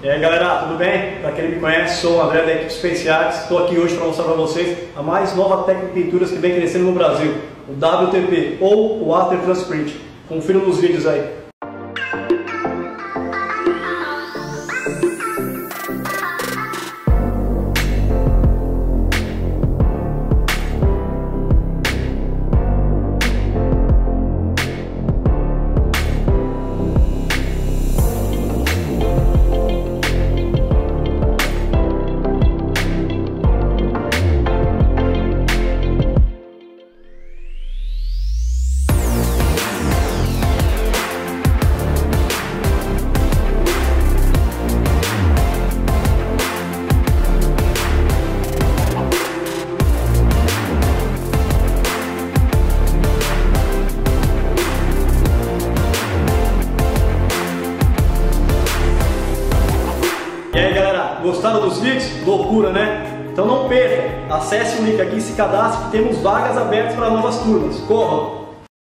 E aí galera, tudo bem? Para quem não me conhece, sou o André da equipe Space Arts. Estou aqui hoje para mostrar para vocês a mais nova técnica de pinturas que vem crescendo no Brasil, o WTP ou o Water Transprint. Confira nos vídeos aí. E aí galera, gostaram dos vídeos? Loucura, né? Então não perca, acesse o link aqui e se cadastre que temos vagas abertas para novas turmas. Corram!